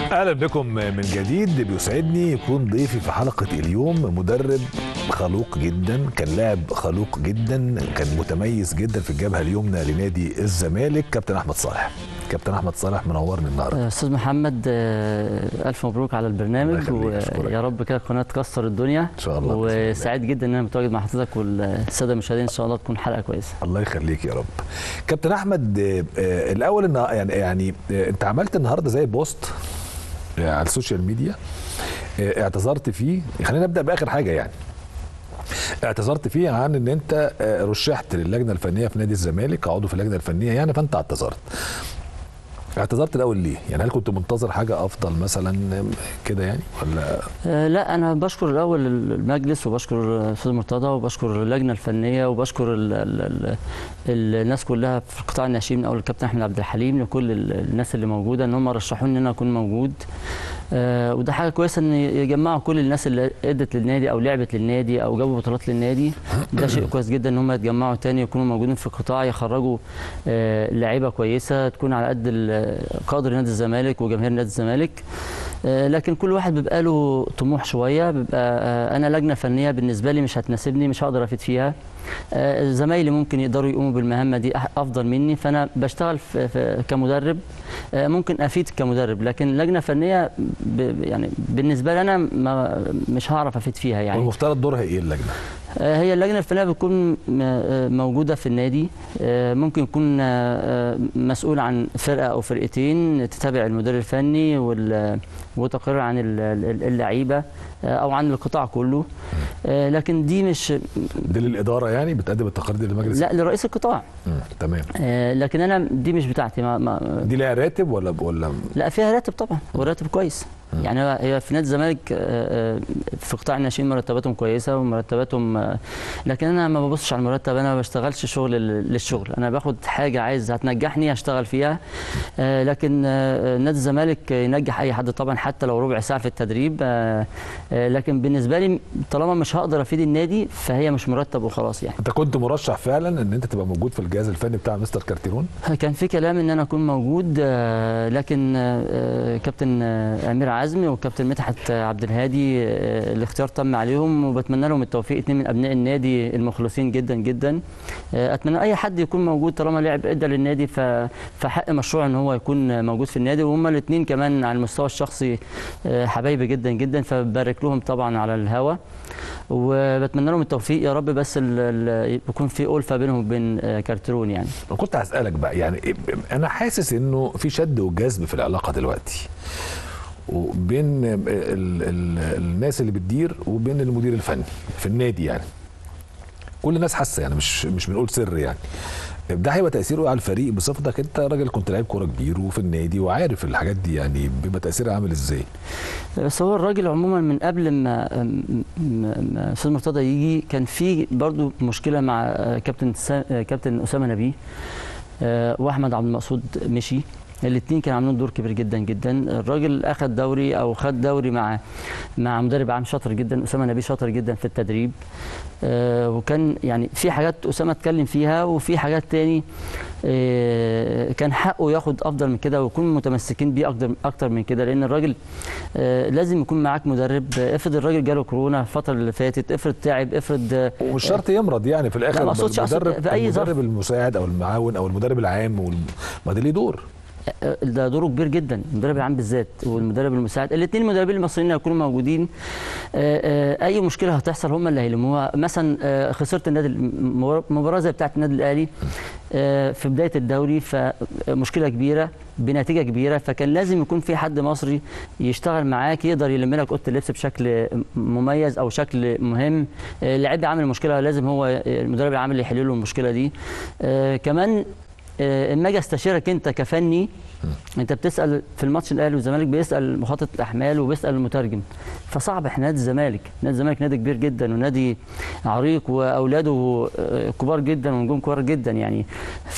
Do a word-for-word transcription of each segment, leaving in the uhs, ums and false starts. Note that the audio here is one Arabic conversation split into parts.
اهلا بكم من جديد. بيسعدني يكون ضيفي في حلقه اليوم مدرب خلوق جدا، كان لاعب خلوق جدا، كان متميز جدا في الجبهه اليمنى لنادي الزمالك، كابتن احمد صالح. كابتن احمد صالح منورني النهارده. استاذ محمد، الف مبروك على البرنامج، ويا رب كده القناه تكسر الدنيا ان شاء الله. وسعيد جدا ان انا متواجد مع حضرتك والساده المشاهدين، ان شاء الله تكون حلقه كويسه. الله يخليك يا رب. كابتن احمد، الاول يعني يعني انت عملت النهارده زي بوست على السوشيال ميديا اعتذرت فيه، خلينا نبدا باخر حاجه. يعني اعتذرت فيه عن ان انت رشحت للجنه الفنيه في نادي الزمالك كعضو في اللجنه الفنيه، يعني فانت اعتذرت. اعتذرت الاول ليه؟ يعني هل كنت منتظر حاجه افضل مثلا كده يعني ولا؟ آه لا، انا بشكر الاول المجلس وبشكر الاستاذ مرتضى وبشكر اللجنه الفنيه وبشكر ال ال ال الناس كلها في قطاع الناشئين من اول الكابتن احمد عبد الحليم لكل الناس اللي موجوده ان هم رشحوني ان انا اكون موجود. آه وده حاجه كويسه ان يجمعوا كل الناس اللي ادت للنادي او لعبت للنادي او جابوا بطولات للنادي. ده شيء كويس جدا ان هم يتجمعوا تاني يكونوا موجودين في القطاع، يخرجوا آه لعيبه كويسه تكون على قد قادر نادي الزمالك وجماهير نادي الزمالك. آه لكن كل واحد بيبقى له طموح شويه، بيبقى آه انا لجنه فنيه بالنسبه لي مش هتناسبني، مش هقدر افيد فيها. آه زمايلي ممكن يقدروا يقوموا بالمهمه دي افضل مني، فانا بشتغل في في كمدرب، آه ممكن افيد كمدرب، لكن لجنه فنيه يعني بالنسبه لي انا ما مش هعرف افيد فيها. يعني والمفترض دورها ايه اللجنه؟ هي اللجنه الفنيه بتكون موجوده في النادي، ممكن يكون مسؤول عن فرقه او فرقتين تتابع المدير الفني وتقرير عن اللعيبه او عن القطاع كله، لكن دي مش دي للاداره، يعني بتقدم التقارير دي للمجلس؟ لا، لرئيس القطاع. امم تمام. لكن انا دي مش بتاعتي. ما ما دي لها راتب ولا ولا لا، فيها راتب طبعا، وراتب كويس. يعني هي في نادي الزمالك في قطاع الناشئين مرتباتهم كويسه ومرتباتهم، لكن انا ما ببصش على المرتب، انا ما بشتغلش شغل للشغل، انا باخد حاجه عايز هتنجحني هشتغل فيها. لكن نادي الزمالك ينجح اي حد طبعا حتى لو ربع ساعه في التدريب، لكن بالنسبه لي طالما مش هقدر افيد النادي فهي مش مرتب وخلاص. يعني انت كنت مرشح فعلا ان انت تبقى موجود في الجهاز الفني بتاع مستر كارتيرون؟ كان في كلام ان انا اكون موجود، لكن كابتن امير عزمي وكابتن مدحت عبد الهادي الاختيار تم عليهم، وبتمنى لهم التوفيق، اثنين من ابناء النادي المخلصين جدا جدا. اتمنى اي حد يكون موجود طالما لعب ادى للنادي، فحق مشروع ان هو يكون موجود في النادي، وهم الاثنين كمان على المستوى الشخصي حبايبي جدا جدا، فبارك لهم طبعا على الهوا وبتمنى لهم التوفيق يا رب، بس يكون في ألفة بينهم وبين كارتيرون. يعني كنت هسألك بقى، يعني انا حاسس انه في شد وجذب في العلاقه دلوقتي وبين ال ال الناس اللي بتدير وبين المدير الفني في النادي، يعني كل الناس حاسه، يعني مش مش بنقول سر. يعني ده هيبقى تاثيره على الفريق بصفتك انت راجل كنت لعيب كوره كبير وفي النادي وعارف الحاجات دي، يعني بيبقى تاثيرها عامل ازاي؟ بس هو الراجل عموما من قبل ما استاذ مرتضى يجي كان في برضو مشكله مع كابتن كابتن اسامه نبيه واحمد عبد المقصود مشي، الاثنين كانوا عاملين دور كبير جدا جدا. الراجل اخذ دوري او خد دوري مع مع مدرب عام شاطر جدا، اسامه نبيه شاطر جدا في التدريب، آه وكان يعني في حاجات اسامه اتكلم فيها وفي حاجات تاني آه كان حقه ياخد افضل من كده ويكون متمسكين بيه اكتر اكتر من كده، لان الراجل آه لازم يكون معاك مدرب. افرض الراجل جاله كورونا الفتره اللي فاتت، افرض تعب، افرض ومش شرط يمرض يعني في الاخر. لا، ما اقصدش المدرب, في أي المدرب المساعد او المعاون او المدرب العام والم... ما ده ليه دور. ده دوره كبير جدا، المدرب العام بالذات والمدرب المساعد، الاثنين المدربين المصريين هيكونوا موجودين. اي مشكله هتحصل هم اللي هيلموها. مثلا خسرت النادي المباراه زي بتاعه النادي الاهلي في بدايه الدوري، فمشكله كبيره بنتيجه كبيره، فكان لازم يكون في حد مصري يشتغل معاك يقدر يلم لك اوضه اللبس بشكل مميز او شكل مهم. اللعيب عامل مشكله لازم هو المدرب العام اللي يحل له المشكله دي. كمان اما اجي استشيرك انت كفني، انت بتسال في الماتش الاهلي والزمالك بيسال مخطط الاحمال وبيسال المترجم، فصعب. احنا نادي الزمالك، نادي الزمالك نادي كبير جدا ونادي عريق واولاده كبار جدا ونجوم كبار جدا، يعني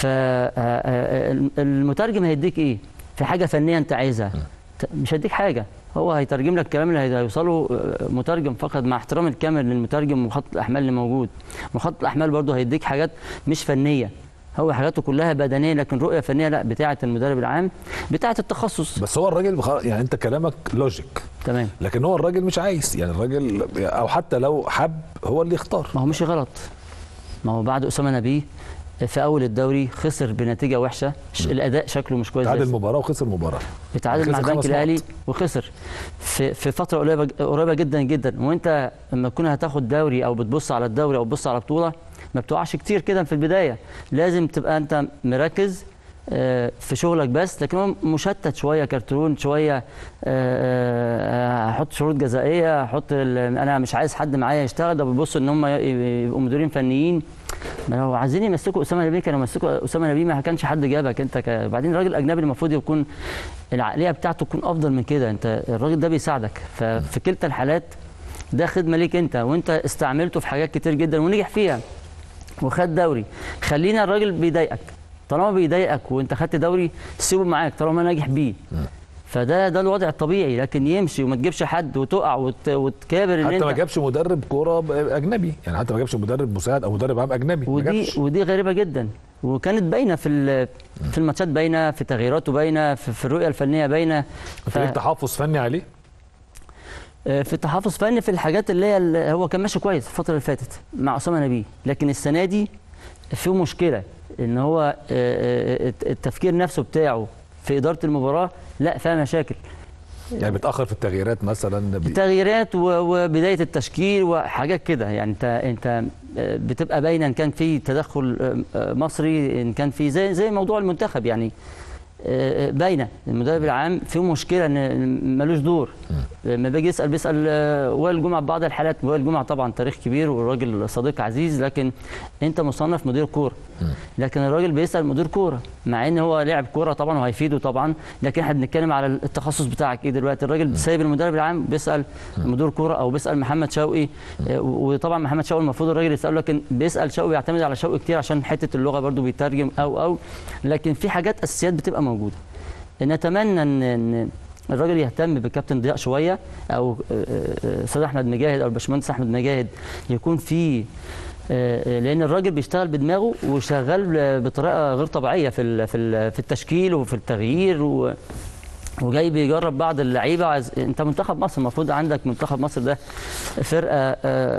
فالمترجم هيديك ايه في حاجه فنيه انت عايزها؟ مش هيديك حاجه، هو هيترجم لك الكلام اللي هيوصله مترجم فقط، مع احترامي الكامل للمترجم ومخطط الاحمال اللي موجود. مخطط الاحمال برضه هيديك حاجات مش فنيه، هو حاجاته كلها بدنيه، لكن رؤيه فنيه لا، بتاعه المدرب العام، بتاعه التخصص. بس هو الراجل بخ... يعني انت كلامك لوجيك تمام، لكن هو الراجل مش عايز، يعني الراجل او حتى لو حب هو اللي يختار. ما هو مش غلط، ما هو بعد اسامه نبيه في اول الدوري خسر بنتيجه وحشه، الاداء شكله مش كويس، تعادل مباراه وخسر مباراه، اتعادل مع البنك الاهلي وخسر في في فتره قريبه قريبه جدا جدا. وانت لما تكون هتاخد دوري او بتبص على الدوري او بتبص على بطوله، ما بتقعش كتير كده في البدايه، لازم تبقى انت مركز في شغلك بس. لكن هو مشتت شويه، كرتون شويه، احط شروط جزائيه، احط انا مش عايز حد معايا يشتغل، ده بيبص ان هم يبقوا مديرين فنيين. ما لو عايزين يمسكوا اسامه نبيه كانوا يمسكوا اسامه نبيه، ما كانش حد جابك انت ك... بعدين الراجل الاجنبي المفروض يكون العقليه بتاعته تكون افضل من كده، انت الراجل ده بيساعدك، ففي كلتا الحالات ده خدمه ليك انت، وانت استعملته في حاجات كتير جدا ونجح فيها وخد دوري. خلينا الراجل بيضايقك، طالما بيضايقك وانت خدت دوري سيبه معاك طالما ناجح بيه، فده ده الوضع الطبيعي. لكن يمشي وما تجيبش حد وتقع وت... وتكابر، حتى ما جابش مدرب كوره اجنبي، يعني حتى ما جابش مدرب مساعد او مدرب عام اجنبي، ودي ودي غريبه جدا، وكانت باينه في في الماتشات، باينه في تغييراته، باينه في, في الرؤيه الفنيه، باينه في ف... تحفظ فني عليه، في تحفظ فني في الحاجات اللي هي هو كان ماشي كويس الفتره اللي فاتت مع اسامه نبيه. لكن السنه دي في مشكله ان هو التفكير نفسه بتاعه في اداره المباراه لا فيها مشاكل، يعني بتاخر في التغييرات مثلا، التغييرات وبدايه التشكيل وحاجات كده. يعني انت انت بتبقى باينه ان كان في تدخل مصري، ان كان في زي زي موضوع المنتخب، يعني باينه المدرب العام فيه مشكله ان ملوش دور. لما بيجي يسال بيسال وائل جمعه ببعض الحالات، وائل جمعه طبعا تاريخ كبير والراجل صديق عزيز، لكن انت مصنف مدير كوره، لكن الراجل بيسال مدير كوره مع ان هو لاعب كوره طبعا وهيفيده طبعا، لكن احنا بنتكلم على التخصص بتاعك ايه دلوقتي. الراجل سايب المدرب العام بيسال مدير كوره او بيسال محمد شوقي، وطبعا محمد شوقي المفروض الراجل يساله، لكن بيسال شوقي، بيعتمد على شوقي كتير عشان حته اللغه برده بيترجم او او لكن في حاجات اساسيات بتبقى موجوده. نتمنى ان الراجل يهتم بالكابتن ضياء شويه، او استاذ احمد مجاهد او الباشمهندس احمد مجاهد يكون في، لان الراجل بيشتغل بدماغه وشغال بطريقه غير طبيعيه في في التشكيل وفي التغيير، وجاي بيجرب بعض اللعيبه. عايز انت منتخب مصر، المفروض عندك منتخب مصر ده فرقه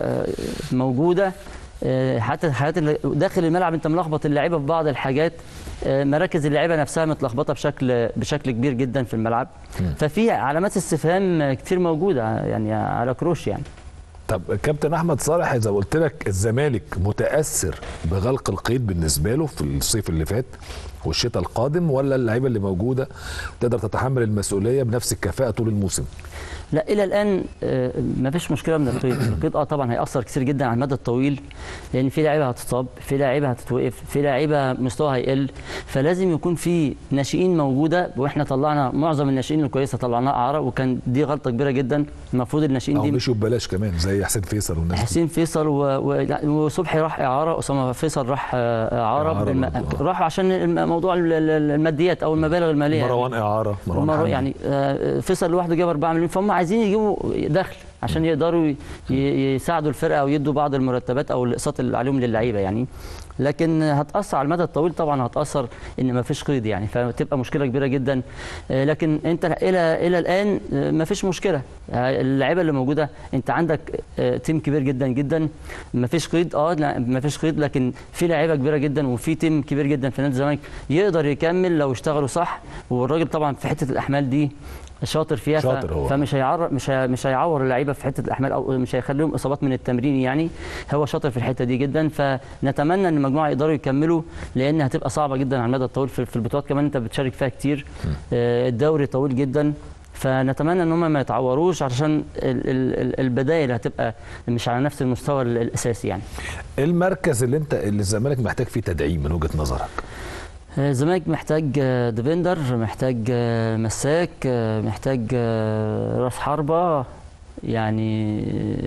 موجوده، حتى الحاجات اللي داخل الملعب انت ملخبط اللعيبه في بعض الحاجات، مراكز اللعيبه نفسها متلخبطه بشكل بشكل كبير جدا في الملعب، ففي علامات استفهام كتير موجوده يعني على كروش يعني. طب كابتن احمد صالح، اذا قلت لك الزمالك متاثر بغلق القيد بالنسبه له في الصيف اللي فات والشتاء القادم، ولا اللعيبه اللي موجوده تقدر تتحمل المسؤوليه بنفس الكفاءه طول الموسم؟ لا الى الان ما فيش مشكله من القيد، القيد اه طبعا هياثر كتير جدا على المدى الطويل، لان في لعيبه هتتصاب، في لعيبه هتتوقف، في لعيبه مستواها هيقل، فلازم يكون في ناشئين موجوده. واحنا طلعنا معظم الناشئين الكويسه طلعناها اعاره، وكان دي غلطه كبيره جدا. المفروض الناشئين دي مشوا ببلاش كمان زي حسين فيصل والناس، حسين فيصل و... و... وصبحي راح اعاره، اسامه فيصل راح اعاره، الم... راحوا عشان موضوع الماديات او المبالغ الماليه. مروان اعاره، مروان يعني فيصل لوحده جاب أربعة مليون، فهم عايزين يجيبوا دخل عشان يقدروا يساعدوا الفرقه ويدوا بعض المرتبات او الاقساط اللي عليهم للعيبه يعني. لكن هتاثر على المدى الطويل طبعا، هتاثر ان ما فيش قيد يعني، فتبقى مشكله كبيره جدا. لكن انت الى الى الان ما فيش مشكله، اللعيبه اللي موجوده انت عندك تيم كبير جدا جدا، ما فيش قيد اه لا ما فيش قيد، لكن في لعيبه كبيره جدا وفي تيم كبير جدا في نادي الزمالك يقدر يكمل لو اشتغلوا صح. والراجل طبعا في حته الاحمال دي شاطر فيها، شاطر هو. فمش هيعور مش هي مش هيعور اللعيبه في حته الاحمال او مش هيخليهم اصابات من التمرين يعني. هو شاطر في الحته دي جدا، فنتمنى ان المجموعه يقدروا يكملوا، لان هتبقى صعبه جدا على المدى الطويل في البطولات كمان انت بتشارك فيها كتير. الدوري طويل جدا، فنتمنى ان هم ما يتعوروش عشان البدائل هتبقى مش على نفس المستوى الاساسي يعني. المركز اللي انت اللي الزمالك محتاج فيه تدعيم من وجهه نظرك؟ الزمالك محتاج ديفندر، محتاج مساك، محتاج راس حربة يعني،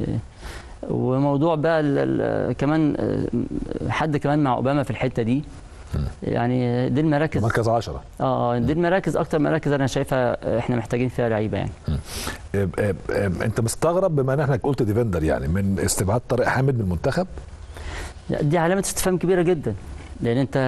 وموضوع بقى كمان حد كمان مع اوباما في الحته دي يعني. دي المراكز مركز عشرة، اه دي المراكز اكتر مراكز انا شايفها احنا محتاجين فيها لعيبه يعني. انت مستغرب بما ان احنا قلت ديفندر يعني من استبعاد طارق حامد من المنتخب؟ دي علامه استفهام كبيره جدا، لان انت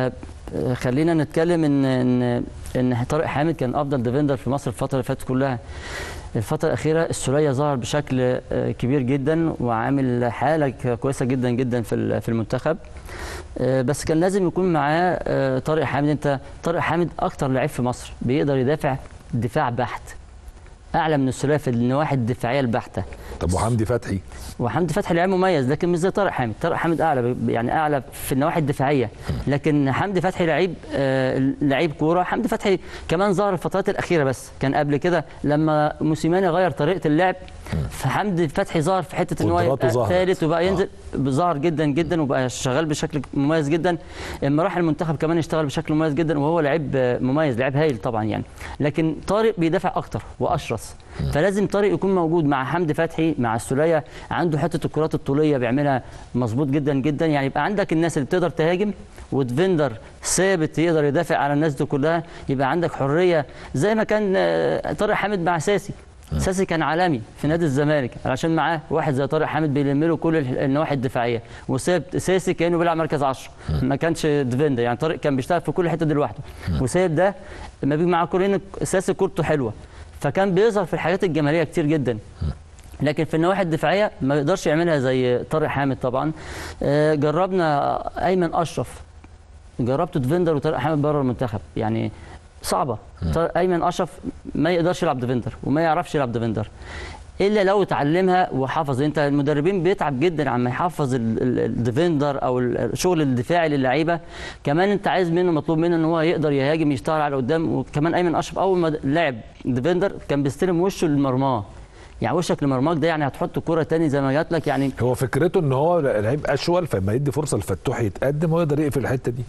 خلينا نتكلم ان ان ان طارق حامد كان افضل ديفندر في مصر الفتره اللي فاتت كلها. الفتره الاخيره السوليه ظهر بشكل كبير جدا وعامل حاله كويسه جدا جدا في في المنتخب، بس كان لازم يكون معاه طارق حامد. انت طارق حامد اكتر لعيب في مصر بيقدر يدافع دفاع بحت، اعلى من السوليه في النواحي الدفاعيه البحته. طب وحمدي فتحي؟ وحمدي فتحي لعيب مميز لكن مش زي طارق حامد. طارق حامد اعلى يعني اعلى في النواحي الدفاعيه، لكن حمدي فتحي لعيب آه لعيب كوره. حمدي فتحي كمان ظهر الفترات الاخيره، بس كان قبل كده لما موسيماني غير طريقه اللعب فحمدي فتحي ظهر في حته ان هو يبقى ثالث وبقى ينزل آه. ظهر جدا جدا وبقى شغال بشكل مميز جدا. لما راح المنتخب كمان اشتغل بشكل مميز جدا وهو لعيب مميز، لعيب هايل طبعا يعني. لكن طارق بيدافع اكتر واشرس، فلازم طارق يكون موجود مع حمدي فتحي مع السوليه. عنده حته الكرات الطوليه بيعملها مظبوط جدا جدا، يعني يبقى عندك الناس اللي بتقدر تهاجم وديفندر ثابت يقدر يدافع على الناس دي كلها. يبقى عندك حريه زي ما كان طارق حامد مع ساسي. ساسي كان عالمي في نادي الزمالك علشان معاه واحد زي طارق حامد بيلم له كل النواحي الدفاعيه، وساب ساسي كانه بيلعب مركز عشرة ما كانش ديفندر. يعني طارق كان بيشتغل في كل حته دي لوحده، وساب ده لما بيجي معاه كورين ساسي كورته حلوه، فكان بيظهر في الحاجات الجماليه كتير جدا. لكن في النواحي الدفاعيه ما يقدرش يعملها زي طارق حامد طبعا. جربنا ايمن اشرف، جربته ديفندر وطارق حامد بره المنتخب، يعني صعبه. ايمن اشرف ما يقدرش يلعب ديفندر وما يعرفش يلعب ديفندر الا لو اتعلمها وحفظ. انت المدربين بيتعب جدا عما يحفظ الديفندر او الشغل الدفاعي للعيبه، كمان انت عايز منه مطلوب منه ان هو يقدر يهاجم يشتغل على قدام. وكمان ايمن اشرف اول ما لعب ديفندر كان بيستلم وشه للمرماه، يعني وشك لمرماك ده يعني هتحط الكره تاني زي ما جات لك. يعني هو فكرته ان هو لعيب اشول فما يدي فرصه لفتوح يتقدم ويقدر يقفل الحته دي.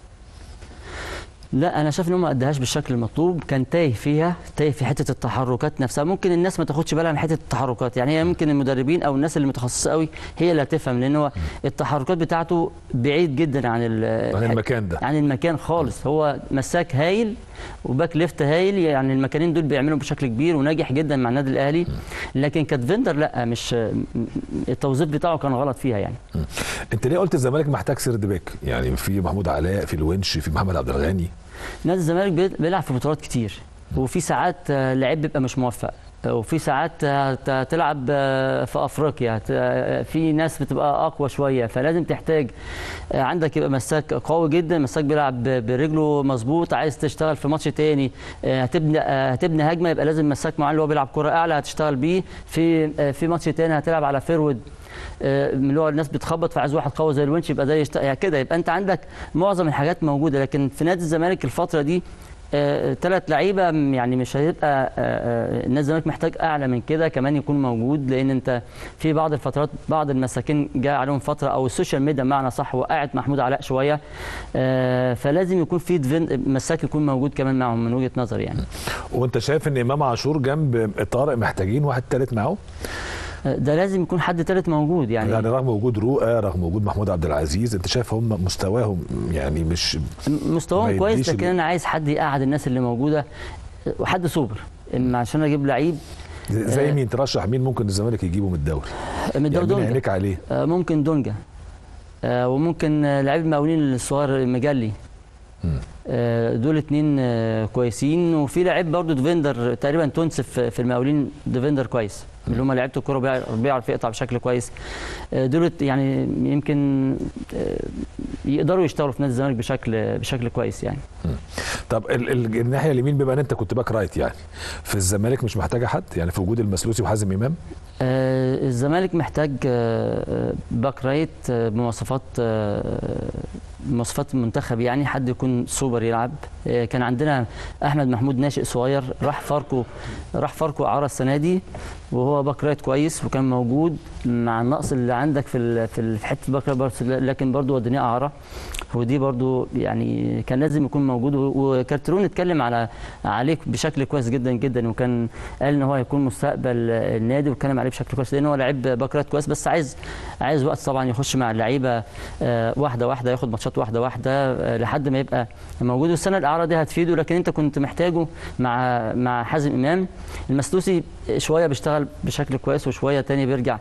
لا انا شايف ان هو ما اداهاش بالشكل المطلوب، كان تايه فيها، تايه في حته التحركات نفسها. ممكن الناس ما تاخدش بالها من حته التحركات، يعني هي ممكن المدربين او الناس اللي متخصصه قوي هي اللي هتفهم، لان هو التحركات بتاعته بعيد جدا عن عن المكان ده، عن المكان خالص. هو مساك هايل وباك ليفت هايل، يعني المكانين دول بيعملوا بشكل كبير وناجح جدا مع النادي الاهلي. لكن كديفندر لا، مش التوظيف بتاعه كان غلط فيها يعني. انت ليه قلت الزمالك محتاج سيرد باك؟ يعني في محمود علاء، في الونش، في محمد عبد الغني. نادي الزمالك بيلعب في بطولات كتير، وفي ساعات لعيب بيبقى مش موفق، وفي ساعات تلعب في افريقيا في ناس بتبقى اقوى شويه، فلازم تحتاج عندك يبقى مساك قوي جدا، مساك بيلعب برجله مظبوط. عايز تشتغل في ماتش تاني هتبني هتبني هجمه، يبقى لازم مساك معين اللي هو بيلعب كره اعلى هتشتغل بيه. في في ماتش تاني هتلعب على فيرود اللي هو الناس بتخبط، فعايز واحد قوي زي الونش يبقى زي يشت... يعني كده. يبقى انت عندك معظم الحاجات موجوده. لكن في نادي الزمالك الفتره دي ثلاث آه لعيبه يعني مش هيبقى آه نادي الزمالك محتاج اعلى من كده كمان يكون موجود، لان انت في بعض الفترات بعض المساكين جاء عليهم فتره او السوشيال ميديا بمعنى صح وقعت محمود علاء شويه، آه فلازم يكون في مساك يكون موجود كمان معهم من وجهه نظري يعني. وانت شايف ان امام عاشور جنب طارق محتاجين واحد ثالث معاه؟ ده لازم يكون حد ثالث موجود يعني. يعني رغم وجود رؤى، رغم وجود محمود عبد العزيز، انت شايف هم مستواهم يعني مش مستواهم كويس، لكن انا عايز حد يقعد الناس اللي موجوده وحد سوبر عشان اجيب لعيب زي مين. ترشح مين ممكن الزمالك يجيبه من الدوري؟ من الدوري يعني عينيك عليه. ممكن دونجا، وممكن لعيب المقاولين الصغير مجلي، دول اتنين كويسين. وفي لعيب برضه ديفندر تقريبا تونسي في المقاولين ديفندر كويس، اللي هم لعيبه الكوره بيعرف يقطع بشكل كويس. دول يعني يمكن يقدروا يشتغلوا في نادي الزمالك بشكل بشكل كويس يعني. طب الناحيه اليمين، بما ان انت كنت باك رايت، يعني في الزمالك مش محتاجه حد يعني في وجود المسلوسي وحازم امام؟ آه الزمالك محتاج آه باك رايت آه بمواصفات آه مواصفات المنتخب، يعني حد يكون سوبر يلعب. آه كان عندنا احمد محمود ناشئ صغير راح فاركو راح فاركو اعاره السنه دي، وهو باك رايت كويس وكان موجود مع النقص اللي عندك في في حته باك رايت، لكن برضه وديناه اعاره، ودي برضه يعني كان لازم يكون موجود. وكارترون اتكلم على عليه بشكل كويس جدا جدا، وكان قال ان هو هيكون مستقبل النادي، واتكلم عليه بشكل كويس لان هو لعيب باك رايت كويس، بس عايز عايز وقت طبعا يخش مع اللعيبه واحده واحده، ياخد ماتشات ماتشات واحده واحده آه، لحد ما يبقى موجود. والسنه الاعاره دي هتفيده، لكن انت كنت محتاجه مع مع حازم امام. المسلوسي شويه بيشتغل بشكل كويس وشويه تاني بيرجع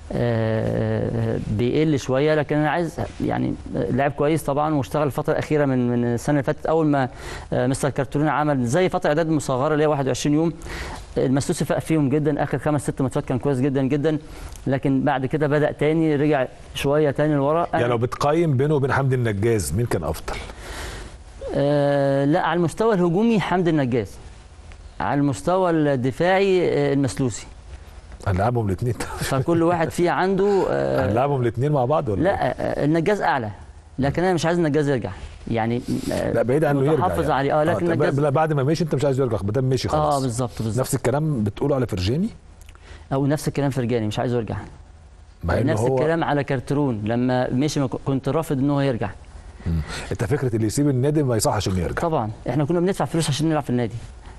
آه، بيقل شويه، لكن انا عايز يعني لاعب كويس طبعا، واشتغل الفتره الاخيره من من السنه اللي فاتت. اول ما آه، مستر كارتولين عمل زي فتره اعداد مصغره اللي هي واحد وعشرين يوم، المسلوسي فاق فيهم جدا. اخر خمس ست ماتشات كان كويس جدا جدا، لكن بعد كده بدا تاني رجع شويه تاني لورا. يعني لو بتقيم بينه وبين حمدي النجاز مين كان افضل؟ آه لا، على المستوى الهجومي حمدي النجاز، على المستوى الدفاعي آه، المسلوسي. هنلعبهم الاثنين فكل واحد فيه عنده آه هنلعبهم الاثنين مع بعض ولا؟ لا آه النجاز اعلى، لكن انا مش عايز النجاز يرجع يعني. آه لا بعيد عنه يرجع متحفظ يعني. عليه اه، لكن آه النجاز لا بعد ما مشي انت مش عايز يرجع، ما دام مشي خلاص. اه بالظبط بالظبط. نفس الكلام بتقوله على فرجاني؟ او نفس الكلام فرجاني، مش عايزه يرجع. مع إنه نفس هو... الكلام على كارترون لما مشي، ما ك- كنت رافض ان هو يرجع. مم. انت فكره اللي يسيب النادي ما يصحش انه يرجع. طبعا احنا كنا بندفع فلوس عشان نلعب في النادي.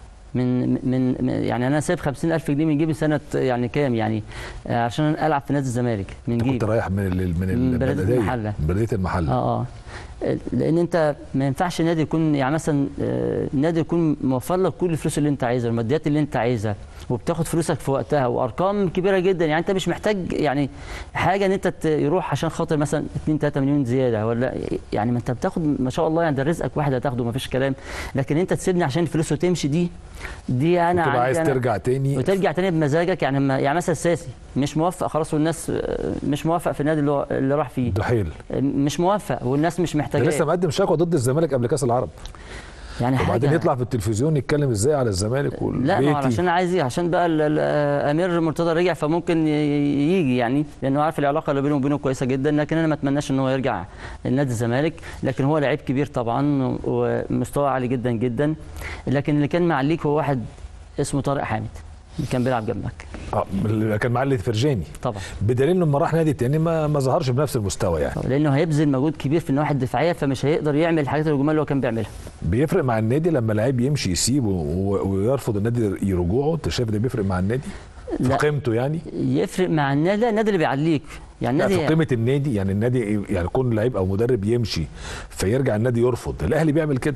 من من من- يعني انا سايب خمسين ألف جنيه من جيبي سنه يعني كام يعني آه، عشان العب في نادي الزمالك من انت كنت جيبي. رايح من ال... من, ال... من بلدية البلدية. المحلة. من بلديه المحله. اه اه لان انت ما ينفعش نادي يكون يعني مثلا آه، نادي يكون موفر لك كل الفلوس اللي انت عايزها والماديات اللي انت عايزها، وبتاخد فلوسك في وقتها وارقام كبيره جدا. يعني انت مش محتاج يعني حاجه ان انت ت- يروح عشان خاطر مثلا اتنين تلاتة مليون زياده ولا يعني، ما انت بتاخد ما شاء الله يعني، ده رزقك واحد هتاخده ما فيش كلام. لكن انت تسيبني عشان الفلوس وتمشي، دي دي انا تبقى عندي عايز أنا ترجع تاني وترجع تاني بمزاجك. يعني ما يعني مثلا الساسي مش موفق خلاص، والناس آه، مش موفق في النادي اللي, هو- اللي راح فيه، دحيل مش موفق والناس مش ده محتاجاه. لسه مقدم شكوى ضد الزمالك قبل كاس العرب، يعني وبعدين حاجة يطلع في التلفزيون يتكلم ازاي على الزمالك والبيتي. لا، ما هو علشان عايز ايه، عشان بقى ال- ال- امير مرتضى رجع فممكن ي- يجي يعني، لانه عارف العلاقه اللي بينه وبينه كويسه جدا. لكن انا ما اتمناش ان هو يرجع لنادي الزمالك، لكن هو لعيب كبير طبعا ومستوى عالي جدا جدا. لكن اللي كان معليك هو واحد اسمه طارق حامد اللي كان بيلعب جنبك. اه اللي كان معلي فرجاني طبعا بدليل انه لما راح نادي تاني ما ما ظهرش بنفس المستوى يعني. لانه هيبذل مجهود كبير في النواحي الدفاعيه، فمش هيقدر يعمل الحاجات الهجوميه اللي هو كان بيعملها. بيفرق مع النادي لما لعيب يمشي يسيبه و- ويرفض النادي يرجوعه؟ انت شايف ده بيفرق مع النادي في لا. قيمته يعني؟ يفرق مع النادي، لا النادي اللي بيعليك يعني لا النادي في قيمه النادي يعني. النادي يعني كون لعيب او مدرب يمشي فيرجع النادي يرفض. الاهلي بيعمل كده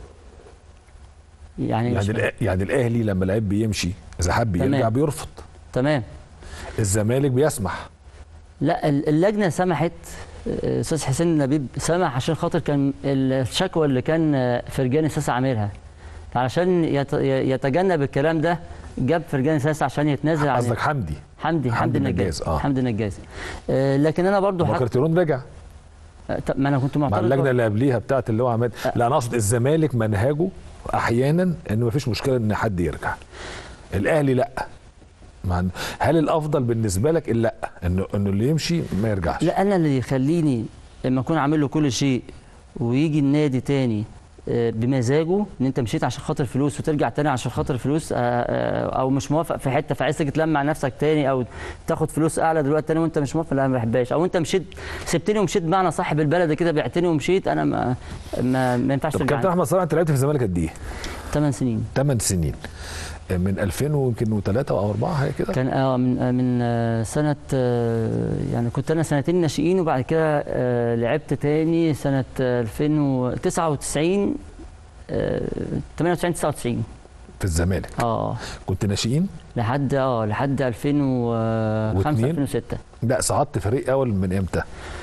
يعني يعني, مش- الأ- يعني الاهلي لما لعيب بيمشي اذا حب تمام. يرجع بيرفض. تمام. الزمالك بيسمح. لا ال- اللجنه سمحت، آه، استاذ حسين النبيب سمح عشان خاطر كان الشكوى اللي كان آه، فرجاني ساسا عاملها، علشان يت- يتجنب الكلام ده جاب فرجاني ساسا عشان يتنازل عن قصدك حمدي حمدي حمدي حمدي النجاز، النجاز آه. حمدي النجاز. آه، لكن انا برضو ما حط... كارتيرون رجع آه، طب ما انا كنت مع معترض اللجنه برضو. اللي قبليها بتاعت اللي هو عماد. لا انا اقصد الزمالك منهجه احيانا انه ما فيش مشكله ان حد يرجع. الاهلي لا. مع هل الافضل بالنسبه لك لا انه انه اللي يمشي ما يرجعش؟ لا انا اللي يخليني لما اكون عامل له كل شيء ويجي النادي تاني آه، بمزاجه، ان انت مشيت عشان خاطر فلوس وترجع تاني عشان خاطر فلوس، آه، آه، او مش موافق في حته فعايز تيجي تلمع نفسك تاني او تاخد فلوس اعلى دلوقتي تاني وانت مش موافق، لا ما بحبهاش. او انت مشيت سبتني ومشيت بمعنى صاحب البلد كده، بعتني ومشيت، انا ما ما, ما ينفعش طب ترجع. كابتن احمد صلاح انت لعبت في الزمالك قد ايه؟ ثمان سنين. ثمان سنين من ألفين ويمكن وثلاثة او أربعة حاجه كده. كان اه من آه من آه سنه آه يعني كنت انا سنتين ناشئين، وبعد كده آه لعبت تاني سنه آه ألفين وتسعة وتسعين آه ثمانية وتسعين تسعة وتسعين في الزمالك اه كنت ناشئين لحد اه لحد ألفين وخمسة واتنين؟ ألفين وستة. لا صعدت فريق اول من امتى؟